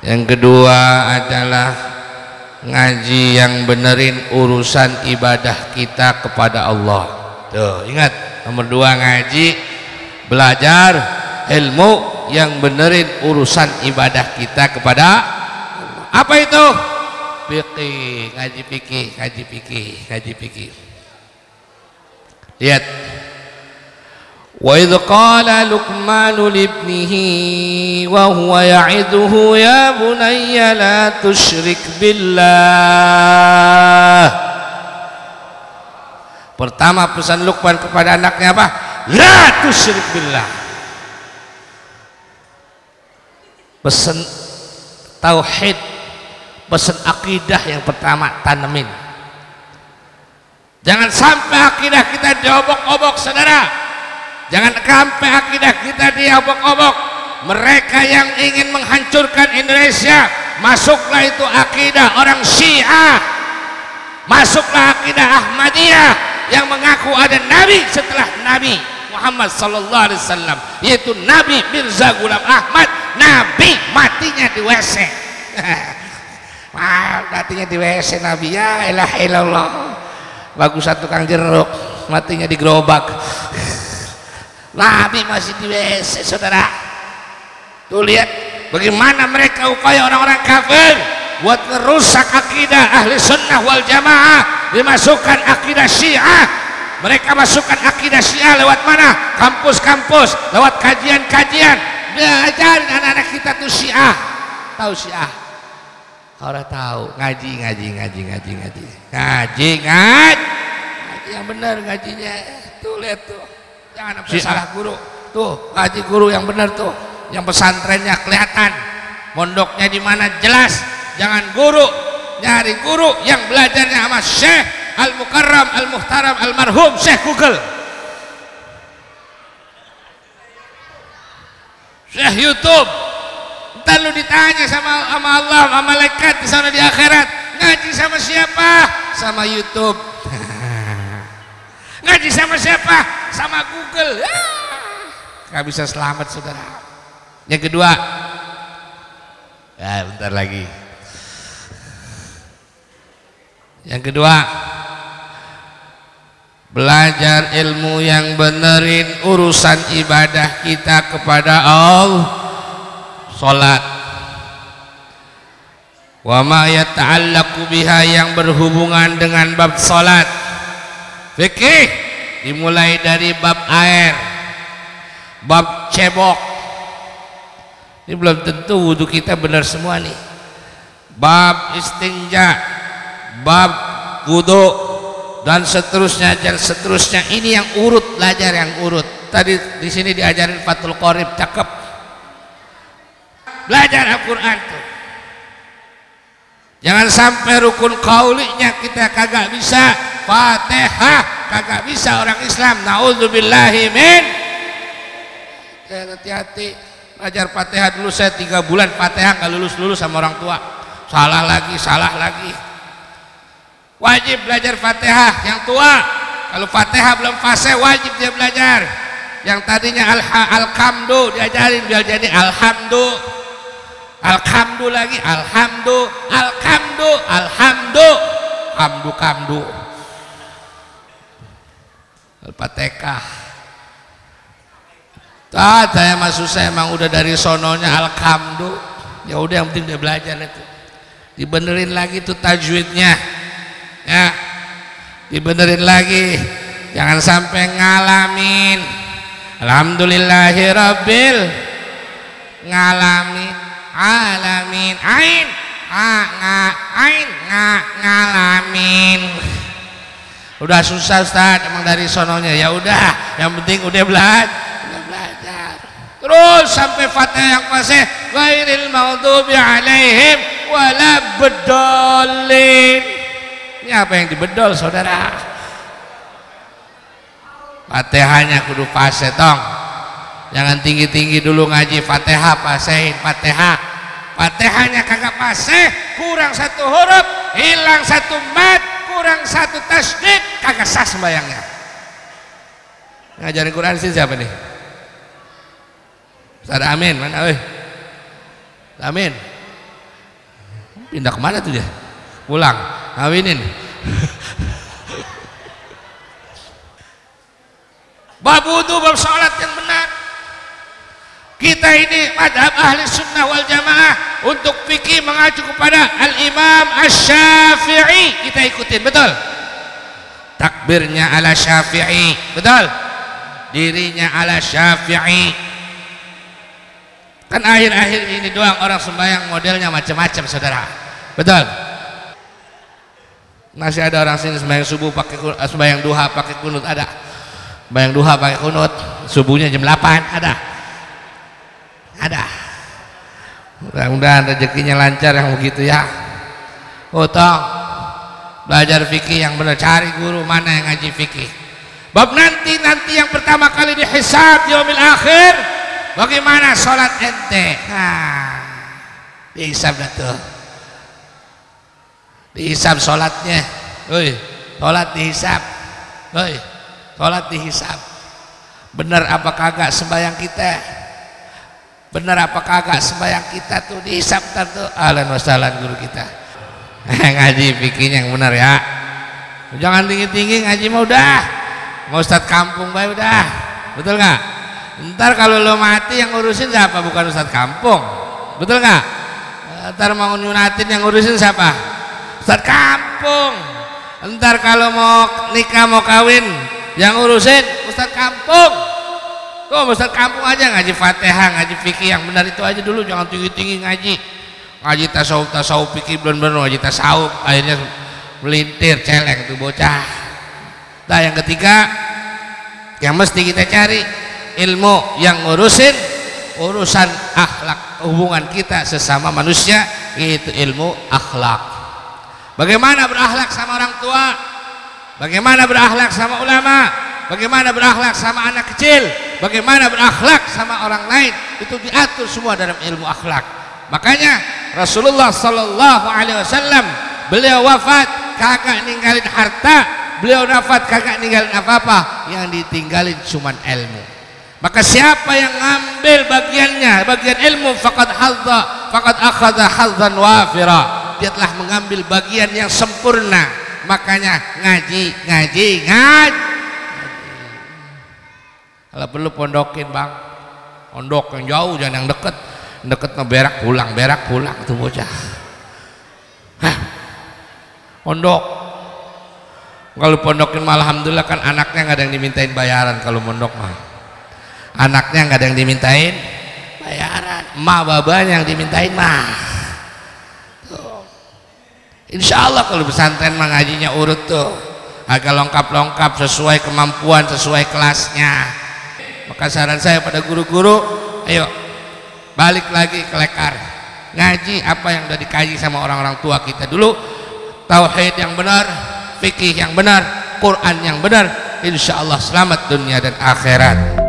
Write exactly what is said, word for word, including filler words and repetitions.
Yang kedua adalah ngaji yang benerin urusan ibadah kita kepada Allah. Tuh, ingat, nomor dua ngaji, belajar ilmu yang benerin urusan ibadah kita kepada Allah. Apa itu? Fikih, ngaji fikih, ngaji fikih, ngaji fikih. Lihat. Wa idh qala Luqmanu libnihi wa huwa ya'idhuhu ya bunayya la tusyrik billah. Pertama pesan Luqman kepada anaknya apa? La tusyrik billah. Pesan tauhid, pesan akidah yang pertama tanemin. Jangan sampai akidah kita diobok-obok, saudara. Jangan sampai akidah kita diobok-obok. Mereka yang ingin menghancurkan Indonesia, masuklah itu akidah orang Syiah, masuklah akidah Ahmadiyah yang mengaku ada Nabi setelah Nabi Muhammad sallallahu alaihi wasallam, yaitu Nabi Mirza Ghulam Ahmad. Nabi matinya di W C. Wah, matinya di W C Nabi, ya ilah ilallah. Bagus satu tukang jeruk, matinya di gerobak. Nabi masih di W C, saudara. Tuh lihat bagaimana mereka upaya orang-orang kafir buat merusak akidah ahli sunnah wal jamaah, dimasukkan akidah Syiah. Mereka masukkan akidah Syiah lewat mana? Kampus-kampus, lewat kajian-kajian. Belajarin anak-anak kita tuh Syiah. Tahu Syiah? Orang tahu. Ngaji, ngaji, ngaji, ngaji, ngaji, ngaji, ngaji, ngaji yang benar ngajinya. Tuh lihat tuh. Jangan sampai salah guru. Tuh, ngaji guru yang benar tuh. Yang pesantrennya kelihatan. Mondoknya di mana jelas. Jangan guru, nyari guru yang belajarnya sama Syekh Al-Mukarram Al-Muhtaram Al-Marhum Syekh Google. Syekh YouTube. Entar lu ditanya sama, sama Allah, sama malaikat di sana di akhirat, ngaji sama siapa? Sama YouTube. Ngaji sama siapa? Sama Google. Gak bisa selamat, saudara. Yang kedua, ya bentar lagi. Yang kedua, belajar ilmu yang benerin urusan ibadah kita kepada Allah. Salat, wa ma yata'allaqu biha, yang berhubungan dengan bab salat. Fikih dimulai dari bab air, bab cebok. Ini belum tentu wudhu kita benar semua nih. Bab istinja, bab wudhu, dan seterusnya dan seterusnya. Ini yang urut, belajar yang urut. Tadi di sini diajarin Fathul Qorib, cakep. Belajar Al-Quran tuh. Jangan sampai rukun qaulinya kita kagak bisa. Fatihah kagak bisa orang Islam. Nauzubillahi min. Hati-hati. Belajar Fatihah dulu, saya tiga bulan Fatihah nggak lulus-lulus sama orang tua. Salah lagi, salah lagi. Wajib belajar Fatihah yang tua. Kalau Fatihah belum fase, wajib dia belajar. Yang tadinya al-hamdu diajarin biar jadi alhamdu. Alhamdu lagi, alhamdu, alhamdu, alhamdu, hamdu, kamdu. Al-Fatihah. Ah, saya maksud saya emang udah dari sononya alhamdu. Ya udah, yang penting dia belajar itu. Dibenerin lagi tuh tajwidnya. Ya. Dibenerin lagi. Jangan sampai ngalamin. Alhamdulillahirabbil ngalamin. Alamin, ain, a, nga, ain, nga, ngalamin. Udah susah Ustaz, emang dari sononya. Ya udah, yang penting udah belajar, udah belajar. Terus sampai Fatihah yang fasih, ghairil maghdubi alaihim wala bedolin. Ini apa yang dibedol, saudara? Fatihahnya kudu fasih tong. Jangan tinggi-tinggi dulu ngaji Fatihah, pasehin Fatihah. Fatihahnya kagak fasih, kurang satu huruf, hilang satu mat, kurang satu tasdid, kagak sah sembayangnya. Ngajarin Quran sih siapa nih? Ustaz Amin, mana weh? Amin. pindah kemana tuh dia? Pulang ngawinin. Bab wudu, bab sholat yang benar. Kita ini madhab ahli sunnah wal jamaah untuk fikih mengacu kepada al-imam asy-Syafi'i, kita ikutin, betul? Takbirnya ala Syafi'i, betul? Dirinya ala Syafi'i. Kan akhir-akhir ini doang orang sembahyang modelnya macam-macam, saudara, betul? Masih ada orang sini sembahyang subuh pakai sembahyang duha pakai kunut, ada. Sembahyang duha pakai kunut, subuhnya jam delapan, ada. Ada. Mudah-mudahan rezekinya lancar yang begitu ya. Utang belajar fikih yang benar, cari guru mana yang ngaji fikih. Bab nanti nanti yang pertama kali dihisab di yaumil akhir, bagaimana sholat ente? Nah, dihisab dah tuh. Dihisab sholatnya. Woi, sholat dihisab. Woi, sholat dihisab. Benar apa kagak sembahyang kita? Benar apa kagak sembahyang kita tuh dihisab tuh. Ahlan wa sahlan guru kita. Ngaji fikihnya yang benar ya. Jangan tinggi-tinggi ngaji mah udah. Mau ustadz kampung bae udah. Betul nggak? Ntar kalau lo mati yang ngurusin siapa? Bukan ustadz kampung. Betul nggak? Ntar mau nyunatin yang ngurusin siapa? Ustadz kampung. Ntar kalau mau nikah mau kawin yang ngurusin ustadz kampung. Tuh ustadz kampung aja ngaji Fatihah, ngaji fikih yang benar itu aja dulu, jangan tinggi-tinggi ngaji. Ngaji tasawuf, tasawuf fikih bener-bener ngaji tasawuf, akhirnya melintir celeng tuh bocah. Nah, yang ketiga yang mesti kita cari ilmu yang ngurusin urusan akhlak, hubungan kita sesama manusia, yaitu ilmu akhlak. Bagaimana berakhlak sama orang tua, bagaimana berakhlak sama ulama, bagaimana berakhlak sama anak kecil, bagaimana berakhlak sama orang lain, itu diatur semua dalam ilmu akhlak. Makanya Rasulullah sallallahu alaihi wasallam beliau wafat kagak ninggalin harta, beliau wafat kagak ninggalin apa-apa, yang ditinggalin cuman ilmu. Maka siapa yang ngambil bagiannya, bagian ilmu, faqad hadza faqad akhadha hadzan wafira, dia telah mengambil bagian yang sempurna. Makanya ngaji ngaji ngaji. Kalau perlu pondokin bang, pondok yang jauh jangan yang deket. Deket ngeberak pulang, berak pulang tuh bocah. Hah, pondok. Kalau pondokin malah alhamdulillah kan anaknya nggak ada yang dimintain bayaran. Kalau pondok mah anaknya nggak ada yang dimintain bayaran, emak babanya yang dimintain mah. Insya Allah kalau pesantren mah ngajinya urut tuh, agak lengkap-lengkap sesuai kemampuan, sesuai kelasnya. Maka saran saya pada guru-guru, ayo balik lagi ke lekar, ngaji apa yang udah dikaji sama orang-orang tua kita dulu, tauhid yang benar, fikih yang benar, Quran yang benar, insya Allah selamat dunia dan akhirat.